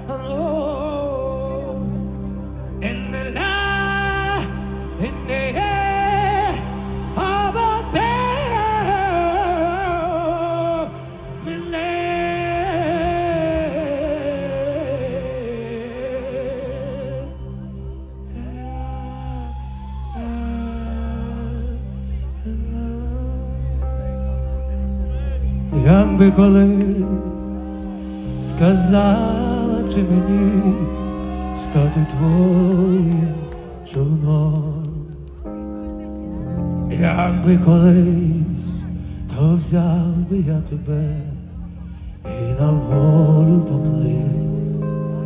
Якби коли сказала ти мені стати твоїм човном, якби колись, то взяв би я тебе і на волю поплив.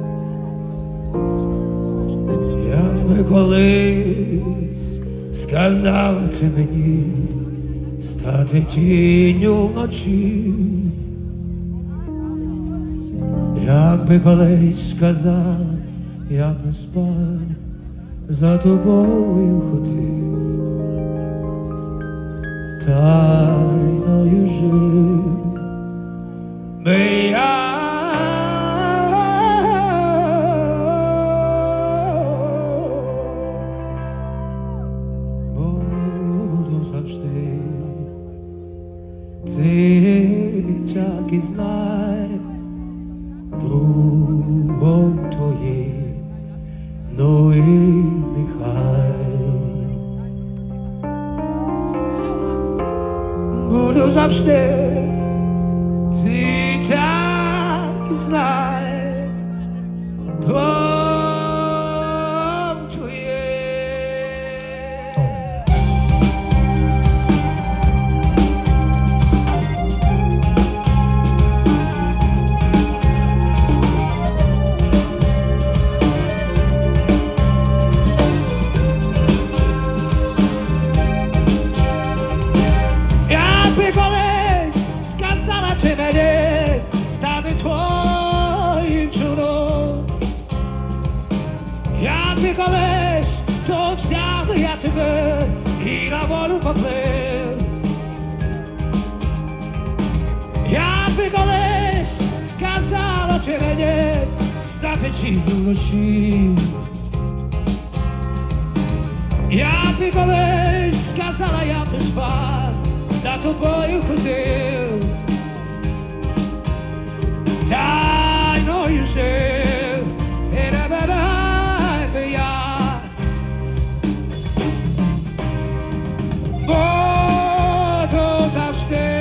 Якби колись сказала ти мені стати тінню вночі, якби колись сказала, я б не спав, за тобою ходив, тайною жив би я. Буду завжди, ти так і знай, другом твоїм, ну і нехай. Буду завжди, ти так і знай, другом твоїм. Якби колись сказала ти мені стати твоїм човном, якби колись, то взяв би я тебе і на волю поплив. Якби колись сказала ти мені стати тінню вночі, якби колись сказала, я б не спав, за тобою ходив, тайною жив, і не бивай би я. Буду завжди,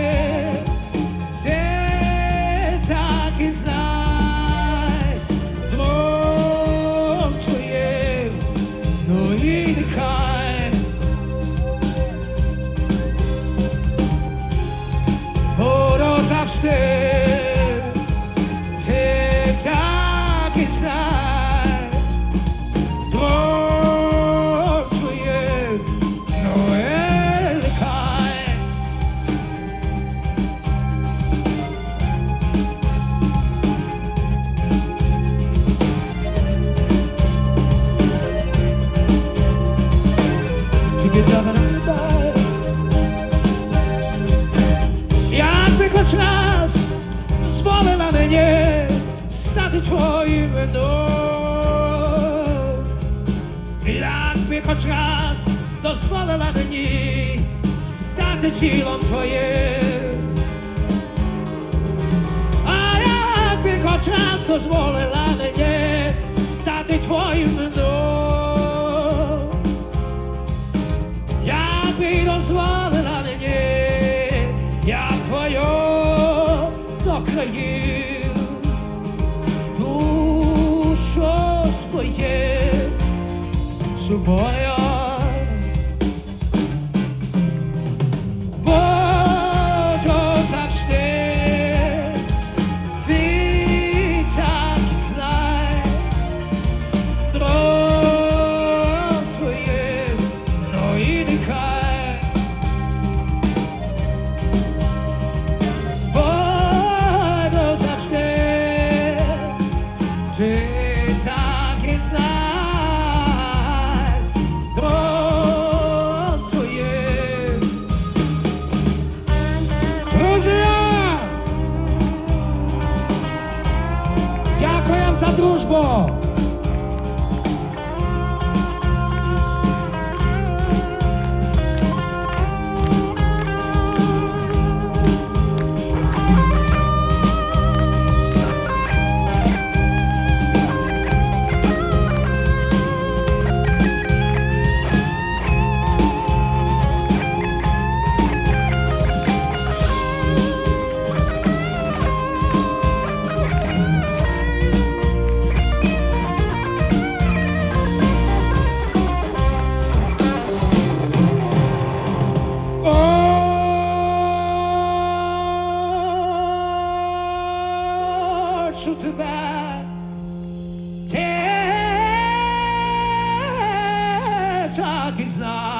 ти так і знай, другом твоїм, ну і нехай. Буду завжди, ти так і знай, другом твоїм, ну і нехай. Тільки треба не дай. Якби хоч раз дозволила мені стати твоїм вином, якби хоч раз дозволила мені стати тілом твоїм, а якби хоч раз дозволила мені стати твоїм вином, якби дозволила мені, я твою до країв, душу своє собою. Буду завжди, ти так і знай, другом твоїм, ну і нехай. Буду завжди, ти так і знай, дружбо! Хочу тебе, ти так і знай.